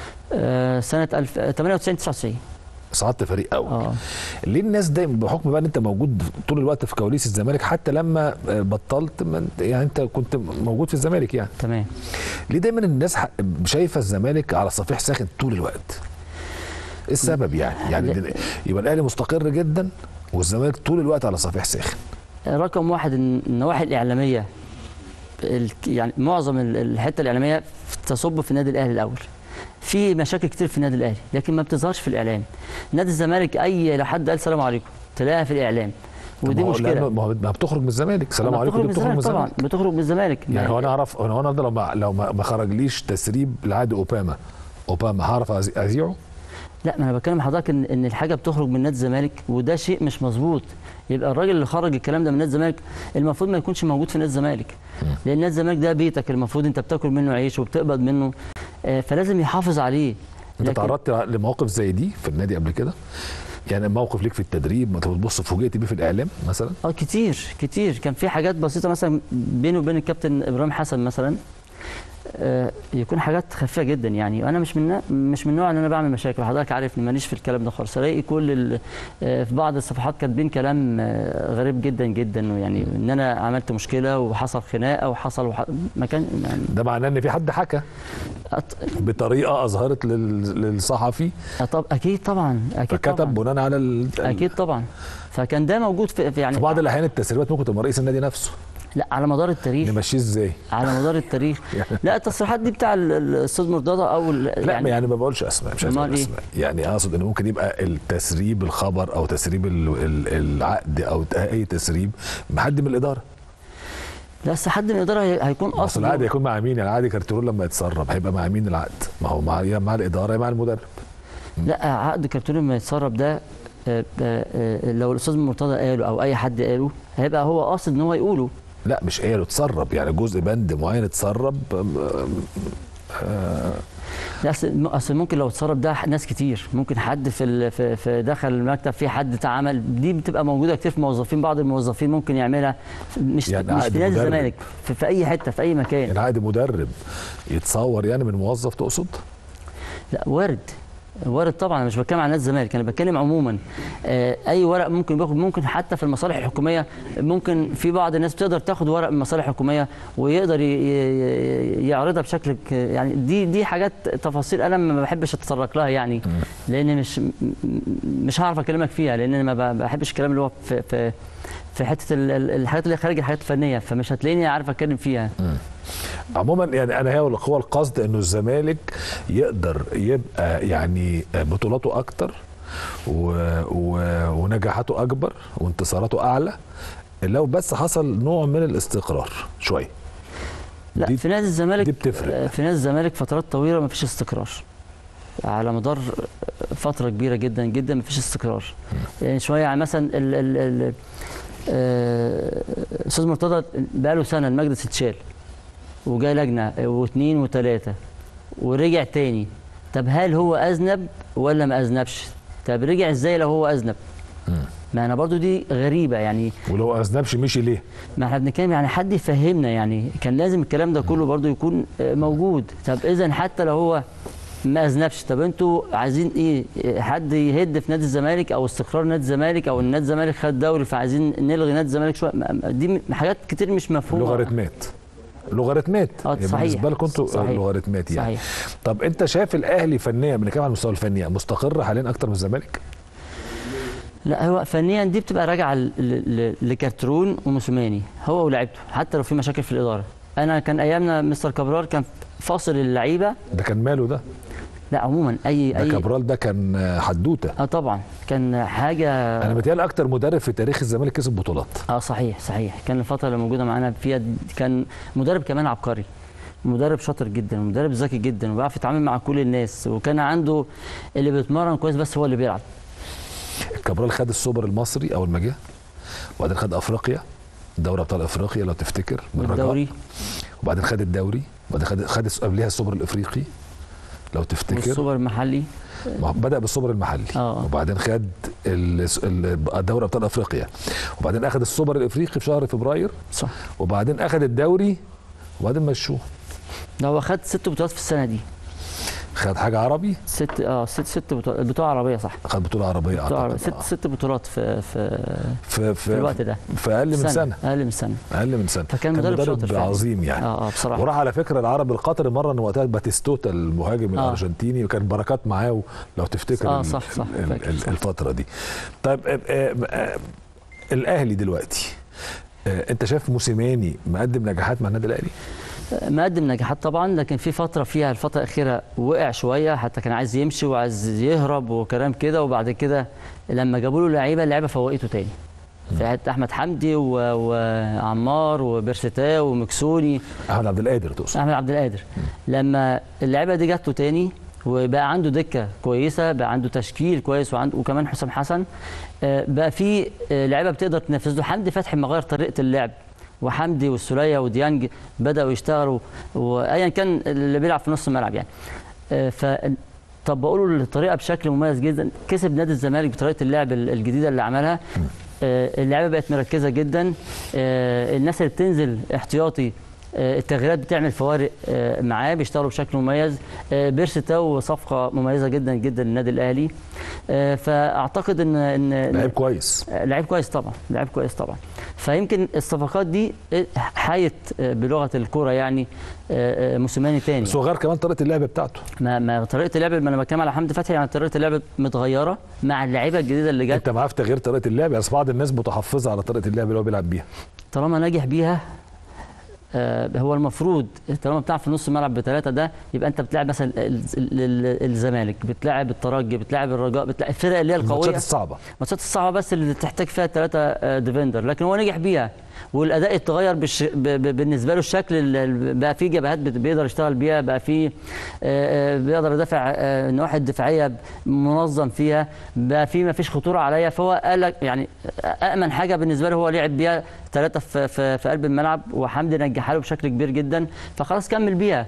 آه سنه ألف... ثمانية وتسعين تسعة وتسعين. صعدت فريق اول. اه ليه الناس دايما بحكم بقى ان انت موجود طول الوقت في كواليس الزمالك حتى لما بطلت ما انت- يعني انت كنت موجود في الزمالك يعني، تمام. ليه دايما الناس ح- شايفه الزمالك على صفيح ساخن طول الوقت؟ ايه السبب يعني؟ يعني لا. يبقى الاهلي مستقر جدا والزمالك طول الوقت على صفيح ساخن. رقم واحد إن النواحي الاعلاميه، ال- يعني معظم ال- الحته الاعلاميه تصب في النادي الاهلي الاول. في مشاكل كتير في النادي الاهلي لكن ما بتظهرش في الاعلام. نادي الزمالك اي لو حد قال سلام عليكم تلاقيها في الاعلام، طب ودي ما هو- مشكله. لأنه ما هو- ما بتخرج من الزمالك. سلام ما عليكم دي بتخرج من طبعا الزمالك. بتخرج من الزمالك. يعني هو انا اعرف هو انا لو ما لو ما ما خرجليش تسريب لعادي اوباما اوباما هعرف أذي- اذيعه؟ لا ما انا بتكلم حضرتك ان ان الحاجه بتخرج من نادي الزمالك وده شيء مش مظبوط. يبقى الراجل اللي خرج الكلام ده من نادي الزمالك المفروض ما يكونش موجود في نادي الزمالك، لان نادي الزمالك ده بيتك، المفروض انت بتاكل منه عيش وبتقبض منه، آه، فلازم يحافظ عليه. انت لكن- تعرضت لمواقف زي دي في النادي قبل كده؟ يعني موقف ليك في التدريب ما تبص فوجئت بيه في الاعلام مثلا؟ اه كتير كتير. كان في حاجات بسيطه مثلا بيني وبين الكابتن ابراهيم حسن مثلا، آه، يكون حاجات خفيفه جدا يعني. انا مش من مش من النوع ان انا بعمل مشاكل، حضرتك عارفني ماليش في الكلام ده خالص. الاقي كل ال- آه، في بعض الصفحات كاتبين كلام آه، غريب جدا جدا، يعني ان انا عملت مشكله وحصل خناقه وحصل وح... ما كان يعني ده معناه ان في حد حكى أط... بطريقه اظهرت لل- للصحفي طب اكيد طبعا اكيد فكتب طبعا بناء على ال... اكيد طبعا. فكان ده موجود في في يعني في بعض الاحيان التسريبات ممكن تبقى رئيس النادي نفسه. لا على مدار التاريخ، نمشيه ازاي؟ على مدار التاريخ. لا التصريحات دي بتاع ال- ال- الاستاذ مرتضى او ال- لا يعني, يعني ما بقولش اسماء، مش عايز اقول أمال إيه؟ اسماء، يعني اقصد ان ممكن يبقى التسريب الخبر او تسريب ال... ال... العقد او اي تسريب حد من الاداره. لا بس حد من الاداره هي- هيكون اصل اصلا العقد هيكون مع مين؟ يعني العقد كارتيرون لما يتسرب هيبقى مع مين العقد؟ ما هو مع يا مع الاداره يا مع المدرب. لا عقد كرتون لما يتسرب ده آه، آه، آه، لو الاستاذ مرتضى قاله او اي حد قاله هيبقى هو قاصد ان هو يقوله. لا مش قالوا اتسرب، يعني جزء بند معين اتسرب. آه لا اصل أصل ممكن لو اتسرب ده ناس كتير، ممكن حد في ال- في في دخل المكتب في حد اتعمل، دي بتبقى موجوده كتير في موظفين، بعض الموظفين ممكن يعملها مش يعني مش عقد في نادي مدرب. الزمالك، في, في اي حته في اي مكان. يعني عقد مدرب يتصور يعني من موظف تقصد؟ لا وارد، وارد طبعا. انا مش بتكلم عن نادي الزمالك، انا بتكلم عموما. آه، اي ورق ممكن بياخد، ممكن حتى في المصالح الحكوميه، ممكن في بعض الناس بتقدر تاخد ورق من المصالح الحكوميه ويقدر ي- ي- يعرضها بشكل ك- يعني دي دي حاجات تفاصيل انا ما بحبش اتطرق لها يعني، لان مش م- مش هعرف اكلمك فيها، لان انا ما ب- بحبش الكلام اللي هو في في في حته ال- ال- الحاجات اللي خارج الحاجات الفنيه، فمش هتلاقيني عارف اتكلم فيها. عموما يعني انا هو هو القصد انه الزمالك يقدر يبقى يعني بطولاته اكتر و... و... ونجاحاته اكبر وانتصاراته اعلى لو بس حصل نوع من الاستقرار شويه. لا دي- في نادي الزمالك دي بتفرق. في نادي الزمالك فترات طويله ما فيش استقرار، على مدار فتره كبيره جدا جدا ما فيش استقرار. يعني شويه يعني مثلا ال ال ال آه، استاذ مرتضى بقى له سنه المجلس اتشال وجاي لجنه واثنين وثلاثه ورجع تاني. طب هل هو اذنب ولا ما اذنبش؟ طب رجع ازاي لو هو اذنب؟ ما انا برضو دي غريبه يعني. ولو اذنبش مشي ليه؟ ما احنا بنتكلم يعني حد يفهمنا، يعني كان لازم الكلام ده كله برضو يكون آه، موجود. طب اذا حتى لو هو ما اذنبش، طب انتوا عايزين ايه؟ حد يهد في نادي الزمالك او استقرار نادي الزمالك او نادي الزمالك خد دوري فعايزين نلغي نادي الزمالك شويه؟ ما- دي م- حاجات كتير مش مفهومه. لوغاريتمات لوغاريتمات اه يعني صحيح. بالنسبه لكم انتوا صحيح. لوغاريتمات يعني. صحيح. طب انت شايف الاهلي فنيا، بنتكلم على المستوى الفني، مستقر حاليا اكتر من الزمالك؟ لا هو فنيا دي بتبقى راجعه ل- ل- لكارترون وموسيماني هو ولاعيبته، حتى لو في مشاكل في الاداره. انا كان ايامنا مستر كابرار كان فاصل اللعيبه. ده كان ماله ده؟ لا عموما اي ده اي كابرال ده كان حدوته. اه طبعا كان حاجه. انا متهيألي اكتر مدرب في تاريخ الزمالك كسب بطولات. اه صحيح صحيح. كان الفتره اللي موجوده معانا فيها دي- كان مدرب كمان عبقري، مدرب شاطر جدا ومدرب ذكي جدا وبيعرف يتعامل مع كل الناس، وكان عنده اللي بيتمرن كويس بس هو اللي بيلعب. كابرال خد السوبر المصري اول ما جه، وبعدين خد افريقيا، دوري ابطال افريقيا لو تفتكر بالرجاء. والدوري وبعدين خد الدوري، وبعدين خد خد قبلها السوبر الافريقي لو تفتكر. والسوبر المحلي. ما هو بدأ بالسوبر المحلي، آه. وبعدين خد ال- ال- دوري ابطال افريقيا، وبعدين اخذ السوبر الافريقي في شهر فبراير، صح. وبعدين اخذ الدوري، وبعدين مشوه. ده هو خد ست بطولات في السنه دي. خد حاجه عربي، ست اه ست ست بطولات، بطوله عربيه صح. خد بطوله عربيه بطولة عربية. اعتقد. ست ست بطولات في في في, في الوقت ده، في اقل من سنه. اقل من سنه. اقل من سنه. فكان مدرب شاطر فعلا. عظيم يعني. اه اه بصراحه. وراح على فكره العرب القطري مره، ان وقتها باتيستوتا المهاجم آه. الارجنتيني، وكان بركات معاه لو تفتكر. آه، ال- صح، صح، ال- فاكر، ال- صح. الفتره دي. طيب آه، آه، آه، الاهلي دلوقتي، آه، انت شايف موسيماني مقدم نجاحات مع النادي الاهلي؟ مقدم نجاحات طبعا، لكن في فتره فيها الفتره الاخيره وقع شويه، حتى كان عايز يمشي وعايز يهرب وكلام كده، وبعد كده لما جابوا له لعيبه اللعيبه فوقته تاني. في حته احمد حمدي و- وعمار وبرستا ومكسوني. احمد عبد القادر تقصد؟ احمد عبد القادر. لما اللعيبه دي جات له تاني وبقى عنده دكه كويسه، بقى عنده تشكيل كويس، وعنده وكمان حسام حسن، آه، بقى في آه، لعيبه بتقدر تنفذ له. حمدي فتحي مغير طريقه اللعب، وحمدي والسوليه وديانج بداوا يشتغلوا، وايا كان اللي بيلعب في نص الملعب يعني. آه، ف طبقوا له الطريقه بشكل مميز جدا، كسب نادي الزمالك بطريقه اللعب الجديده اللي عملها. اللعيبه بقت مركزه جدا، الناس اللي بتنزل احتياطي التغييرات بتعمل فوارق معاه، بيشتغلوا بشكل مميز. بيرسي تاو صفقه مميزه جدا جدا للنادي الاهلي، فاعتقد ان ان لعيب كويس، لعيب كويس طبعا، لعيب كويس طبعا. فيمكن الصفقات دي حيت بلغه الكوره يعني موسيماني تاني، بس هو غير كمان طريقه اللعب بتاعته. ما, ما طريقه اللعب، ما انا بتكلم على حمدي فتحي، يعني طريقه اللعب متغيره مع اللعيبه الجديده اللي جت. انت معاه في تغيير طريقه اللعب؟ يعني بعض الناس متحفظه على طريقه اللعب اللي هو بيلعب بيها. طالما ناجح بيها هو المفروض، طالما بتلعب في نص الملعب بثلاثه ده، يبقى انت بتلعب مثلا الزمالك، بتلعب الترجي، بتلعب الرجاء، بتلعب الفرق اللي هي القويه، الماتشات الصعبه، الماتشات الصعبه بس اللي تحتاج فيها ثلاثه ديفندر، لكن هو نجح بيها والاداء اتغير بش... ب... ب... بالنسبه له. الشكل اللي بقى فيه جبهات بيقدر يشتغل بيها، بقى فيه بيقدر يدافع النواحي الدفاعيه منظم فيها، بقى فيه ما فيش خطوره عليا. فهو قال لك يعني امن حاجه بالنسبه له هو لعب بيها ثلاثه في, في في قلب الملعب، وحمدي نجحها له بشكل كبير جدا، فخلاص كمل بيها.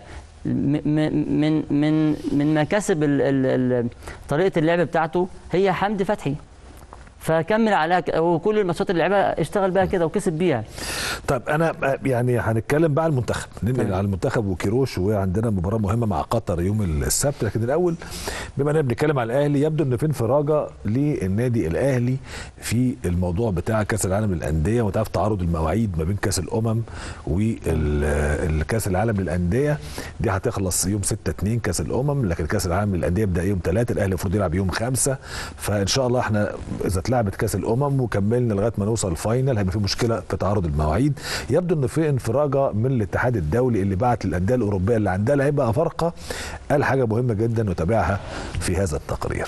من من من مكاسب ال... ال... طريقه اللعب بتاعته هي حمدي فتحي، فكمل عليها، وكل الماتشات اللي لعبها اشتغل بيها كده وكسب بيها. طيب انا يعني هنتكلم بقى على المنتخب، ننقل على المنتخب وكيروش، وعندنا مباراه مهمه مع قطر يوم السبت. لكن الاول بما اننا بنتكلم على الاهلي، يبدو ان في انفراجه للنادي الاهلي في الموضوع بتاع كاس العالم للانديه، وانت عارف تعارض المواعيد ما بين كاس الامم والكاس العالم للانديه. دي هتخلص يوم ستة اتنين كاس الامم، لكن كاس العالم للانديه يبدا يوم ثلاثة. الاهلي المفروض يلعب يوم خمسة، فان شاء الله احنا اذا لعبت كاس الامم وكملنا لغايه ما نوصل الفاينل هيبقى في مشكله في تعارض المواعيد. يبدو ان في انفراجه من الاتحاد الدولي اللي بعت للانديه الاوروبيه اللي عندها لعيبه افارقه، قال حاجه مهمه جدا نتابعها في هذا التقرير.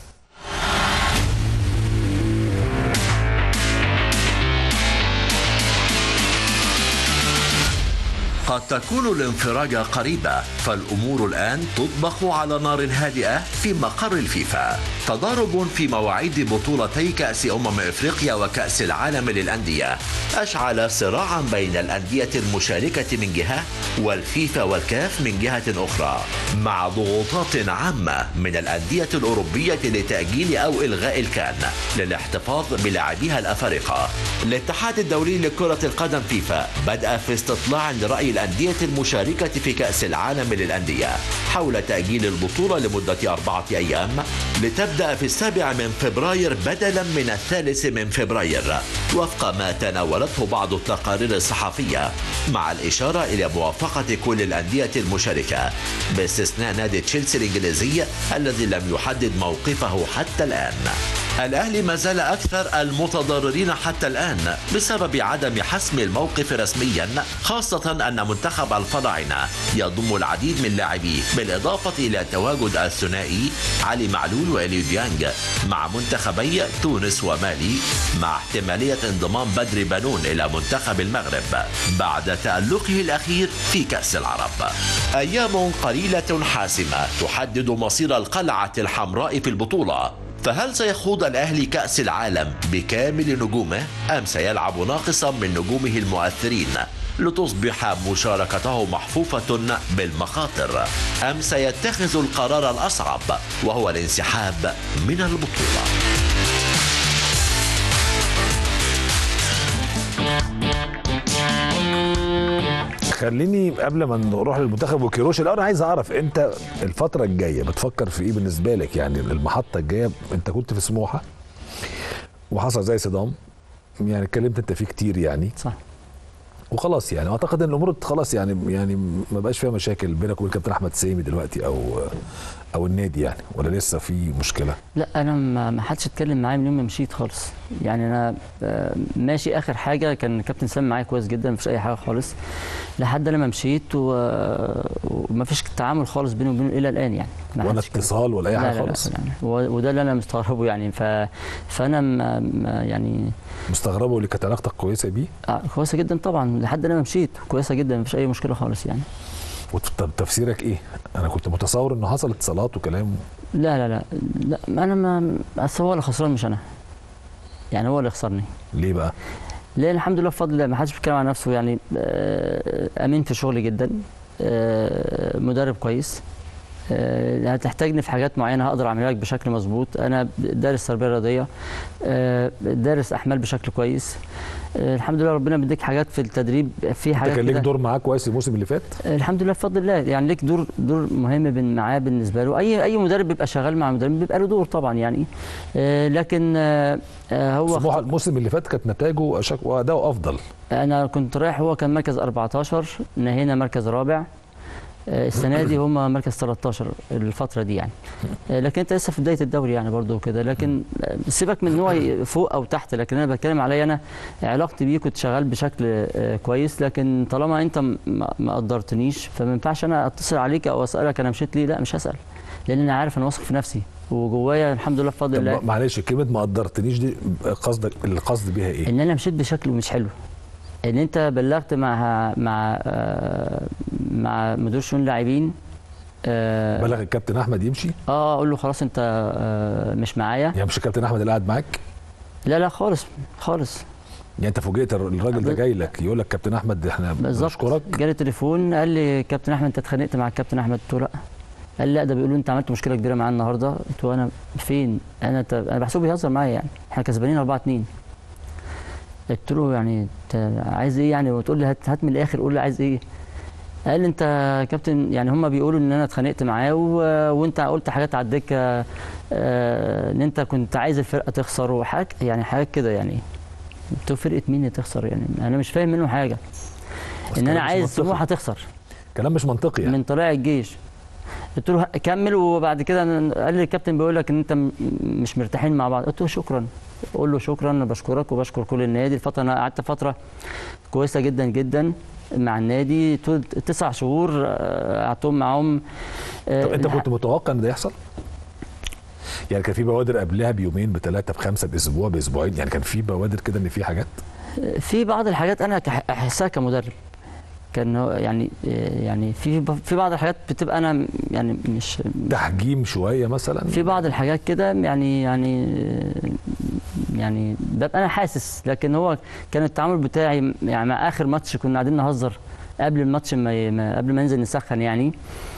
قد تكون الانفراجة قريبة، فالأمور الآن تطبخ على نار هادئة في مقر الفيفا. تضارب في مواعيد بطولتي كأس أمم إفريقيا وكأس العالم للأندية أشعل صراعا بين الأندية المشاركة من جهة والفيفا والكاف من جهة أخرى، مع ضغوطات عامة من الأندية الأوروبية لتأجيل أو إلغاء الكان للاحتفاظ بلاعبيها الأفارقة. الاتحاد الدولي لكرة القدم فيفا بدأ في استطلاع لرأي الأندية المشاركة في كأس العالم للأندية حول تأجيل البطولة لمدة أربعة أيام لتبدأ في السابع من فبراير بدلا من الثالث من فبراير، وفق ما تناولته بعض التقارير الصحفية، مع الإشارة إلى موافقة كل الأندية المشاركة باستثناء نادي تشيلسي الإنجليزي الذي لم يحدد موقفه حتى الآن. الأهلي ما زال أكثر المتضررين حتى الآن بسبب عدم حسم الموقف رسميا، خاصة أن منتخب الفراعنة يضم العديد من لاعبيه بالإضافة إلى تواجد الثنائي علي معلول وإليو ديانج مع منتخبي تونس ومالي، مع احتمالية انضمام بدر بنون إلى منتخب المغرب بعد تألقه الأخير في كأس العرب. أيام قليلة حاسمة تحدد مصير القلعة الحمراء في البطولة، فهل سيخوض الأهلي كأس العالم بكامل نجومه أم سيلعب ناقصا من نجومه المؤثرين لتصبح مشاركته محفوفة بالمخاطر، أم سيتخذ القرار الأصعب وهو الانسحاب من البطولة؟ خليني قبل ما نروح للمنتخب وكيروش الاول انا عايز اعرف انت الفتره الجايه بتفكر في ايه بالنسبه لك؟ يعني المحطه الجايه، انت كنت في سموحه وحصل زي صدام، يعني اتكلمت انت فيه كتير يعني صح، وخلاص يعني اعتقد ان الامور خلاص يعني يعني ما بقاش فيها مشاكل بينك وبين كابتن احمد سامي دلوقتي او او النادي يعني، ولا لسه في مشكله؟ لا انا ما حدش اتكلم معايا من يوم ما مشيت خالص، يعني انا ماشي. اخر حاجه كان كابتن سامي معايا كويس جدا، مفيش اي حاجه خالص لحد لما مشيت، وما فيش تعامل خالص بيني وبينه الى الان يعني، ولا اتصال ولا اي حاجه خالص يعني. وده اللي انا مستغربه يعني، ف فانا ما يعني مستغربه اللي كانت علاقتك كويسه بيه؟ اه كويسه جدا طبعا لحد لما مشيت، كويسه جدا مفيش اي مشكله خالص يعني. طب تفسيرك ايه؟ انا كنت متصور انه حصل اتصالات وكلام. لا لا لا لا انا ما اصل هو اللي خسران مش انا، يعني هو اللي خسرني. ليه بقى؟ لان الحمد لله بفضل الله ما حدش بيتكلم عن نفسه يعني، امين في شغلي جدا، مدرب كويس، آه، هتحتاجني في حاجات معينه هقدر اعملها لك بشكل مظبوط. انا دارس تربيه رياضيه، آه، دارس احمال بشكل كويس. آه، الحمد لله ربنا بيديك حاجات في التدريب، في انت حاجات كان ليك كده. دور معاه كويس الموسم اللي فات؟ آه، الحمد لله بفضل الله، يعني ليك دور دور مهم بين معاه بالنسبه له. اي اي مدرب بيبقى شغال مع مدرب بيبقى له دور طبعا يعني. آه، لكن آه، آه، هو سموحه الموسم اللي فات كانت نتائجه أشك- واداؤه افضل. انا كنت رايح، هو كان مركز أربعتاشر، نهينا مركز رابع. آه، السنه دي هم مركز تلتاشر الفتره دي يعني. آه، لكن انت لسه في بدايه الدوري يعني برضه وكده، لكن آه، سيبك من ان هو فوق او تحت، لكن انا بتكلم عليا انا علاقتي بيه كنت شغال بشكل آه، كويس. لكن طالما انت م- ما قدرتنيش فما ينفعش انا اتصل عليك او اسالك انا مشيت ليه، لا مش هسال، لان انا عارف انا واثق في نفسي وجوايا الحمد لله بفضل الله. طب معلش كلمه ما قدرتنيش دي قصدك القصد بيها ايه؟ ان انا مشيت بشكل مش حلو، ان انت بلغت مع مع آه، مع مدير شؤون لاعبين. اه بلغ الكابتن احمد يمشي؟ اه اقول له خلاص انت آه، مش معايا. يعني مش الكابتن احمد اللي قاعد معاك؟ لا لا خالص خالص. يعني انت فوجئت الراجل ده جاي لك يقول لك كابتن احمد احنا بالظبط، بنشكرك؟ جالي تليفون قال لي كابتن احمد انت اتخانقت مع الكابتن احمد. قلت له لا. قال لي لا ده بيقولوا انت عملت مشكله كبيره معاه النهارده. قلت له انا فين؟ انا ت... انا بحسبه بيهزر معايا يعني، احنا كسبانين أربعة اتنين. قلت له يعني انت عايز ايه يعني؟ وتقول لي هات, هات من الاخر، قول لي عايز ايه. قال لي انت يا كابتن يعني هم بيقولوا ان انا اتخانقت معاه و... وانت قلت حاجات على الدكه، آه، ان انت كنت عايز الفرقه تخسر وحاجه يعني حاجات كده يعني. قلت له فرقه مين اللي تخسر يعني؟ انا مش فاهم منه حاجه. ان انا عايز سموحه تخسر. كلام مش منطقي يعني. من طلائع الجيش. قلت له كمل. وبعد كده قال لي الكابتن بيقول لك ان انت م- مش مرتاحين مع بعض. قلت له شكرا. قول له شكرا، انا بشكرك وبشكر كل النادي. الفتره انا قعدت فتره كويسه جدا جدا مع النادي، طول تسع شهور آه، قعدتهم معاهم. آه، طب انت الح- كنت متوقع ان ده يحصل؟ يعني كان في بوادر قبلها بيومين بثلاثه بخمسه باسبوع باسبوعين، يعني كان في بوادر كده ان في حاجات؟ في بعض الحاجات انا كح- احسها كمدرب كان هو يعني يعني في في بعض الحاجات بتبقى انا يعني مش تحجيم شويه مثلا؟ في بعض الحاجات كده يعني يعني يعني ببقى انا حاسس. لكن هو كان التعامل بتاعي يعني مع اخر ماتش كنا قاعدين نهزر قبل الماتش ما ي- ما- قبل ما ننزل نسخن يعني.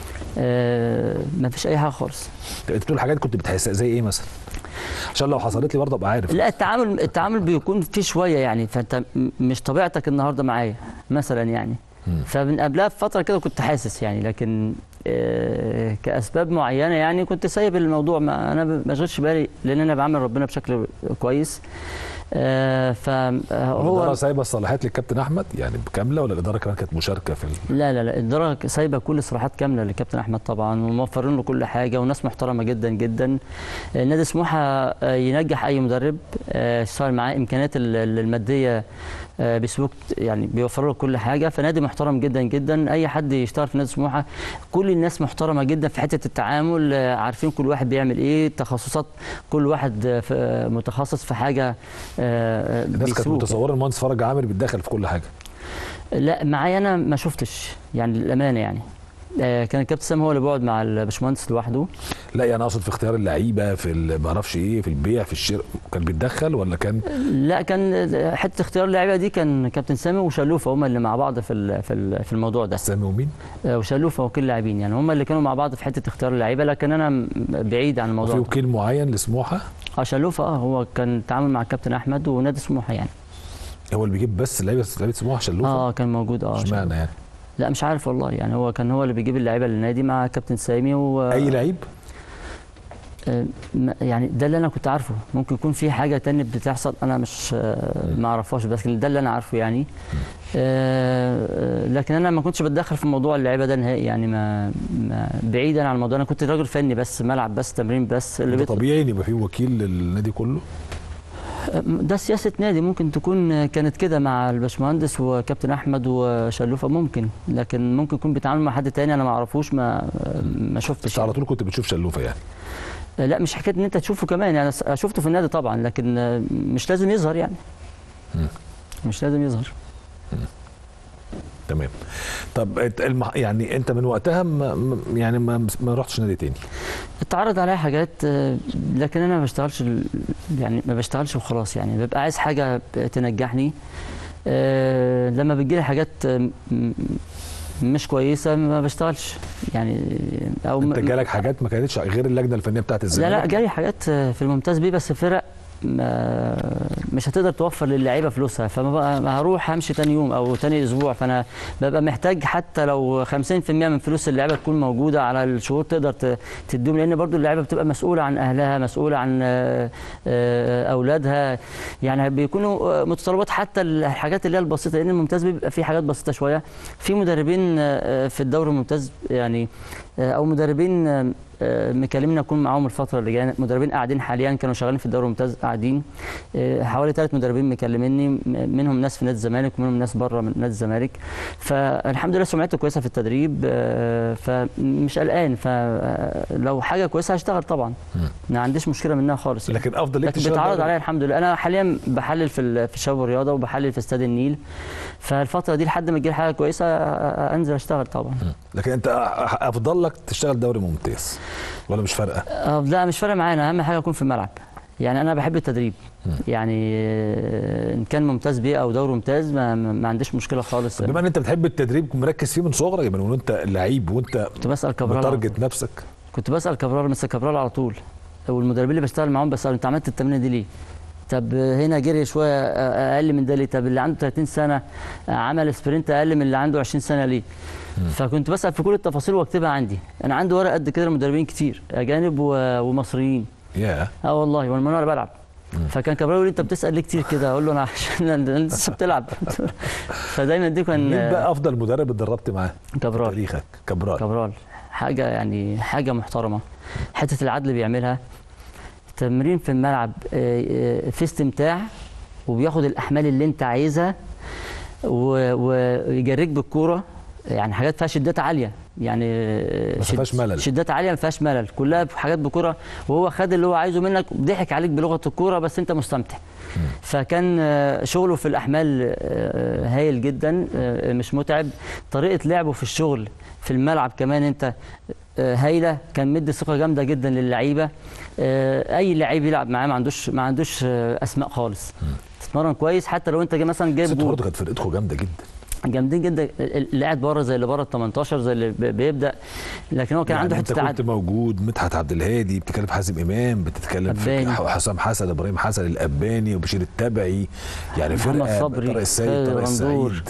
آه ما فيش اي حاجه خالص. انت بتقول حاجات كنت بتحسها زي ايه مثلا؟ عشان لو حصلت لي برضه ابقى عارف. لا التعامل التعامل بيكون فيه شويه يعني، فانت م- مش طبيعتك النهارده معايا مثلا يعني. فمن قبلها بفتره كده كنت حاسس يعني، لكن آه كاسباب معينه يعني كنت سايب الموضوع، ما انا ما بشغلش بالي لان انا بعمل ربنا بشكل كويس. آه فهو الاداره سايبه الصلاحيات للكابتن احمد يعني كامله، ولا الاداره كمان كانت مشاركه في ال... لا لا لا الاداره سايبه كل الصلاحيات كامله للكابتن احمد طبعا، وموفرين له كل حاجه، وناس محترمه جدا جدا. آه، نادي سموحه آه، ينجح اي مدرب آه، يشتغل معاه، امكانيات ال- ال- الماديه آه، بيسبوك يعني بيوفروا له كل حاجه. فنادي محترم جدا جدا، اي حد يشتغل في نادي سموحه كل الناس محترمه جدا في حته التعامل، آه، عارفين كل واحد بيعمل ايه، تخصصات كل واحد آه، في- آه، متخصص في حاجه. آه، الناس كانت بيسبوك. متصوره المهندس فرج عامر بيتدخل في كل حاجه. لا معايا انا ما شفتش يعني للامانه يعني. آه، كان الكابتن سام هو اللي بيقعد مع الباشمهندس لوحده. لا يعني اقصد في اختيار اللعيبه، في ال- ما اعرفش ايه، في البيع، في الشراء، كان بيتدخل ولا كان؟ لا كان حته اختيار اللعيبه دي كان كابتن سامي وشلوفه هم اللي مع بعض في ال- في ال- في الموضوع ده. سامي ومين؟ آه، وشلوفه وكيل لاعبين يعني هم اللي كانوا مع بعض في حته اختيار اللعيبه، لكن انا م- بعيد عن الموضوع وفي ده. وكيل معين لسموحه؟ اه شلوفه اه هو كان تعامل مع الكابتن احمد ونادي سموحه يعني. هو اللي بيجيب بس لعيبه لعيبه سموحه شلوفه؟ اه كان موجود اه اشمعنى شلوفة. يعني؟ لا مش عارف والله يعني، هو كان هو اللي بيجيب اللعيبه للنادي مع كابتن سامي و اي لعيب؟ آه، ما- يعني ده اللي انا كنت عارفه. ممكن يكون في حاجه تانية بتحصل انا مش آه، ما اعرفهاش، بس ده اللي انا عارفه يعني. آه، آه، لكن انا ما كنتش بتدخل في موضوع اللعيبه ده نهائي يعني، ما, ما بعيدا عن الموضوع. انا كنت راجل فني بس، ملعب بس، تمرين بس اللي ده بيطلع. طبيعي ان يبقى في وكيل للنادي كله؟ ده سياسه نادي، ممكن تكون كانت كده مع الباشمهندس وكابتن احمد وشلوفه ممكن، لكن ممكن يكون بيتعامل مع حد تاني انا ما اعرفوش، ما ما شفتش بس على طول كنت بتشوف شلوفه يعني؟ لا مش حكايه ان انت تشوفه كمان يعني، شفته في النادي طبعا، لكن مش لازم يظهر يعني. مم. مش لازم يظهر. تمام. طب إنت المح... يعني انت من وقتها ما ما- يعني ما, ما رحتش نادي تاني؟ اتعرض عليا حاجات آه، لكن انا ما بشتغلش ال- يعني ما بشتغلش وخلاص يعني، ببقى عايز حاجه تنجحني. آه، لما بتجيلي حاجات آه، م- مش كويسه ما بشتغلش يعني. او انت جالك حاجات ما كانتش غير اللجنه الفنيه بتاعت الزمالك؟ لا لا جالي حاجات في الممتاز بيه، بس فرق مش هتقدر توفر للعيبه فلوسها، فما بقى ما هروح همشي تاني يوم او تاني اسبوع، فانا ببقى محتاج حتى لو خمسين في المية من فلوس اللعيبه تكون موجوده على الشهور تقدر تديهم، لان برضو اللعيبه بتبقى مسؤوله عن اهلها، مسؤوله عن اولادها، يعني بيكونوا متطلبات حتى الحاجات اللي هي البسيطه، لان الممتاز بيبقى فيه حاجات بسيطه شويه. في مدربين في الدوري الممتاز يعني او مدربين مكلمنا نكون معاهم الفتره اللي جايه، مدربين قاعدين حاليا كانوا شغالين في الدوري الممتاز قاعدين، حوالي ثلاث مدربين مكلميني، منهم ناس في نادي الزمالك ومنهم ناس بره من نادي الزمالك، فالحمد لله سمعته كويسه في التدريب، فمش قلقان، فلو حاجه كويسه هشتغل طبعا، ما عنديش مشكله منها خالص. لكن افضل ليك تشتغل؟ بيتعرض عليا الحمد لله، انا حاليا بحلل في في شباب الرياضه وبحلل في استاد النيل، فالفتره دي لحد ما تجي حاجه كويسه انزل اشتغل طبعا. لكن انت افضل لك تشتغل دوري ممتاز ولا مش فارقه؟ أه لا مش فارقه معايا، اهم حاجه اكون في الملعب، يعني انا بحب التدريب، م. يعني ان كان ممتاز بيه او دوري ممتاز ما, ما عنديش مشكله خالص. بما ان انت بتحب التدريب مركز فيه من صغرك، من وانت لعيب وانت كنت بسال كابرال متارجت نفسك؟ كنت بسال كابرال مستر كابرال على طول، والمدربين اللي بشتغل معاهم بسال انت عملت التمرين دي ليه؟ طب هنا جري شويه اقل من ده ليه؟ طب اللي عنده ثلاثين سنه عمل سبرنت اقل من اللي عنده عشرين سنه ليه؟ م. فكنت بسال في كل التفاصيل واكتبها عندي، انا عندي ورق قد كده مدربين كتير اجانب ومصريين. ياه yeah. اه والله، وانا وانا بلعب. م. فكان كابرال يقول لي انت بتسال ليه كتير كده؟ اقول له انا عشان لسه بتلعب. فدايما دي كان. مين بقى افضل مدرب اتدربت معاه؟ كابرال. تاريخك كابرال. كابرال حاجه يعني حاجه محترمه، حته العدل بيعملها، تمرين في الملعب في استمتاع، وبياخد الاحمال اللي انت عايزها ويجريك بالكوره، يعني حاجات فيها شدات عاليه، يعني ما فيهاش ملل، شدات عاليه ما فيهاش ملل، كلها حاجات بكوره، وهو خد اللي هو عايزه منك، ضحك عليك بلغه الكوره بس انت مستمتع. م. فكان شغله في الاحمال هايل جدا، مش متعب، طريقه لعبه في الشغل في الملعب كمان انت هايله، كان مدي ثقه جامده جدا للعيبه، اي لعيب يلعب معاه ما عندوش ما عندوش اسماء خالص، تتمرن كويس حتى لو انت مثلا جايب جول. برضه كانت فرقتكم جامده جدا، جامدين جدا، اللي قاعد بره زي اللي بره ال تمنتاشر زي اللي بيبدا، لكن هو كان يعني عنده حته انت كنت موجود، مدحت عبد الهادي، بتتكلم في حازم امام، بتتكلم في حسام حسن، ابراهيم حسن الاباني، وبشير التبعي، يعني فرقه، طارق السيد، طارق السعيد،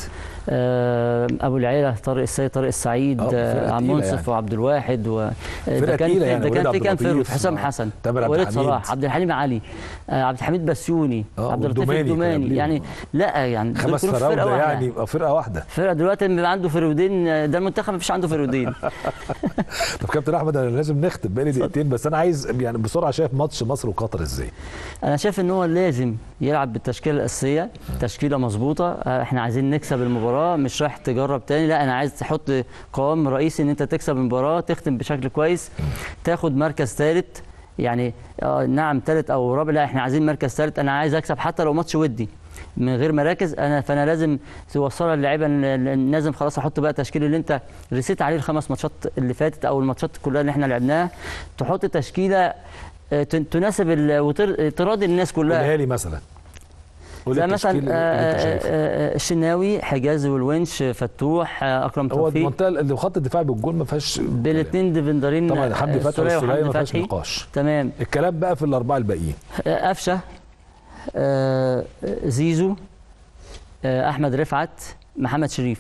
ابو العيله، طارق السيد، طارق السعيد، عم منصف يعني. وعبد الواحد، و ده كان يعني ده كان في كام فرقه، حسام حسن، وليد صلاح، عبد الحليم علي، عبد الحميد بسيوني، عبد اللطيف الدوماني، يعني لا يعني خمس فراوده، يعني فرقه واحده، فرقه دلوقتي اللي عنده فرودين، ده المنتخب ما فيش عنده فرودين. طب كابتن احمد انا لازم نختم بقالي دقيقتين بس، انا عايز يعني بسرعه، شايف ماتش مصر وقطر ازاي؟ انا شايف ان هو لازم يلعب بالتشكيله الاساسيه، تشكيله مظبوطه، احنا عايزين نكسب المباراه، مش رايح تجرب تاني، لا انا عايز تحط قوام رئيسي ان انت تكسب المباراه، تختم بشكل كويس، تاخد مركز ثالث، يعني آه نعم ثالث او رابع، لا احنا عايزين مركز ثالث، انا عايز اكسب حتى لو ماتش ودي من غير مراكز، انا فانا لازم توصلها للعيبه، لازم خلاص احط بقى تشكيل اللي انت رسيت عليه الخمس ماتشات اللي فاتت او الماتشات كلها اللي احنا لعبناها، تحط تشكيله تناسب وتراضي الناس كلها. قولها لي مثلا، زي مثلا الشناوي، حجازي والونش، فتوح، اكرم توفيق، هو المنطقه اللي خط الدفاع بالجول ما فيهاش، بالاثنين ديفندرين طبعا حمدي فتحي والسوليه ما فيهاش نقاش، تمام. الكلام بقى في الاربعه الباقيين، قفشه، آه زيزو، آه احمد رفعت، محمد شريف.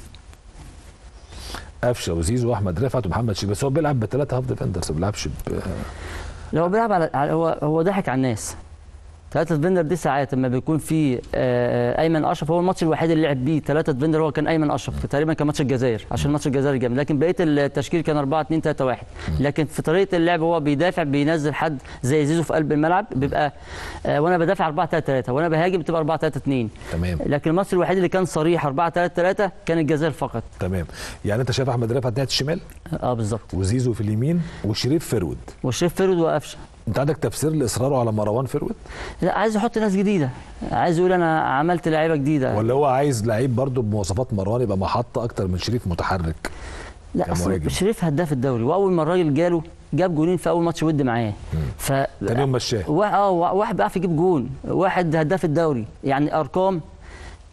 قفشه وزيزو واحمد رفعت ومحمد شريف، بس هو بيلعب بثلاثه هاف ديفندرز، ما بيلعبش ب لا هو بيلعب على هو هو ضحك على الناس. ثلاثة ديفندر دي ساعات لما بيكون في آه ايمن اشرف، هو الماتش الوحيد اللي لعب بيه ثلاثة ديفندر هو كان ايمن اشرف، تقريبا كان ماتش الجزائر، عشان ماتش الجزائر جامد، لكن بقيه التشكيل كان أربعة اتنين تلاتة واحد، لكن في طريقه اللعب هو بيدافع، بينزل حد زي زيزو في قلب الملعب، بيبقى آه وانا بدافع أربعة تلاتة تلاتة، وانا بهاجم بتبقى أربعة تلاتة اتنين، تمام. لكن الماتش الوحيد اللي كان صريح أربعة تلاتة تلاتة كان الجزائر فقط، تمام. يعني انت شايف احمد رفعت ناحيه الشمال؟ اه بالظبط، وزيزو في اليمين، وشريف فرود، وشريف فرود وقفشه. انت عندك تفسير لاصراره على مروان فرود؟ لا عايز يحط ناس جديده، عايز يقول انا عملت لعيبه جديده، ولا هو عايز لعيب برضه بمواصفات مروان يبقى محطه اكتر من شريف متحرك؟ لا اصل شريف هداف الدوري، واول ما الراجل جاله جاب جولين في اول ماتش ود معاه، ف تاني يوم مشاه، اه واحد بيعرف يجيب جون، واحد هداف الدوري، يعني ارقام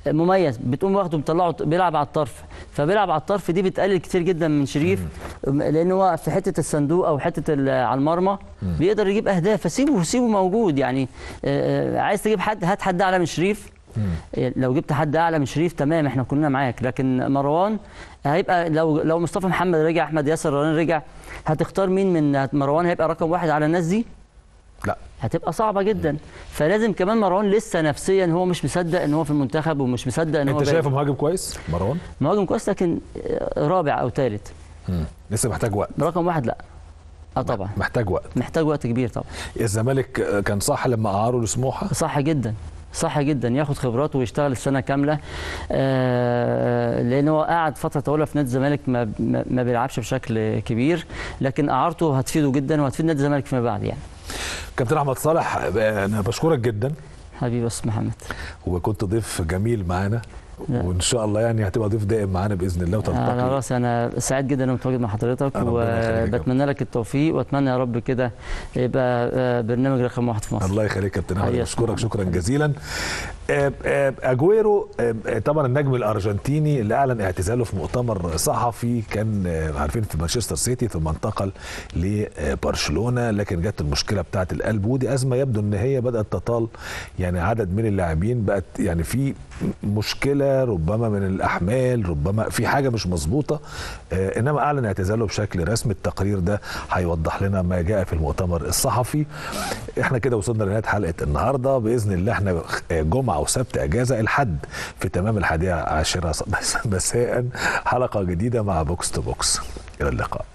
مميز، بتقوم واخده مطلعه بيلعب على الطرف، فبيلعب على الطرف دي بتقلل كتير جدا من شريف، لان هو في حته الصندوق او حته على المرمى بيقدر يجيب اهداف، فسيبه سيبه موجود يعني. عايز تجيب حد هات حد اعلى من شريف، لو جبت حد اعلى من شريف تمام احنا كلنا معاك، لكن مروان هيبقى لو لو مصطفى محمد رجع، احمد ياسر ريان رجع، هتختار مين من مروان هيبقى رقم واحد على الناس دي؟ لا، هتبقى صعبه جدا. فلازم كمان مروان لسه نفسيا هو مش مصدق ان هو في المنتخب، ومش مصدق ان هو انت شايفه مهاجم كويس مروان؟ مهاجم كويس لكن رابع او ثالث، لسه محتاج وقت. رقم واحد لا. اه طبعا محتاج وقت، محتاج وقت كبير طبعا. الزمالك كان صح لما اعاره لسموحه؟ صح جدا، صح جدا، ياخد خبراته ويشتغل السنه كامله، آه لان هو قاعد فتره طويله في نادي الزمالك ما, ما بيلعبش بشكل كبير، لكن اعارته هتفيده جدا وهتفيد نادي الزمالك فيما بعد يعني. كابتن احمد صالح، انا بشكرك جدا حبيبي بس محمد، وكنت ضيف جميل معانا، وان شاء الله يعني هتبقى ضيف دائم معانا باذن الله وتلتقي. على راسي، انا سعيد جدا اني متواجد مع حضرتك، وبتمنى لك التوفيق، واتمنى يا رب كده يبقى برنامج رقم واحد في مصر. الله يخليك يا كابتن احمد، بشكرك شكرا جزيلا. اجويرو طبعا النجم الارجنتيني اللي اعلن اعتزاله في مؤتمر صحفي، كان عارفين في مانشستر سيتي ثم انتقل لبرشلونه، لكن جت المشكله بتاعه القلب، ودي ازمه يبدو ان هي بدات تطال يعني عدد من اللاعبين، بقت يعني في مشكله ربما من الاحمال، ربما في حاجه مش مظبوطه، انما اعلن اعتزاله بشكل رسمي. التقرير ده هيوضح لنا ما جاء في المؤتمر الصحفي. احنا كده وصلنا لنهايه حلقه النهارده، باذن الله احنا جمعه وسبت اجازه، الحد في تمام الحادية عشرة مساء حلقه جديده مع بوكس تو بوكس. الى اللقاء.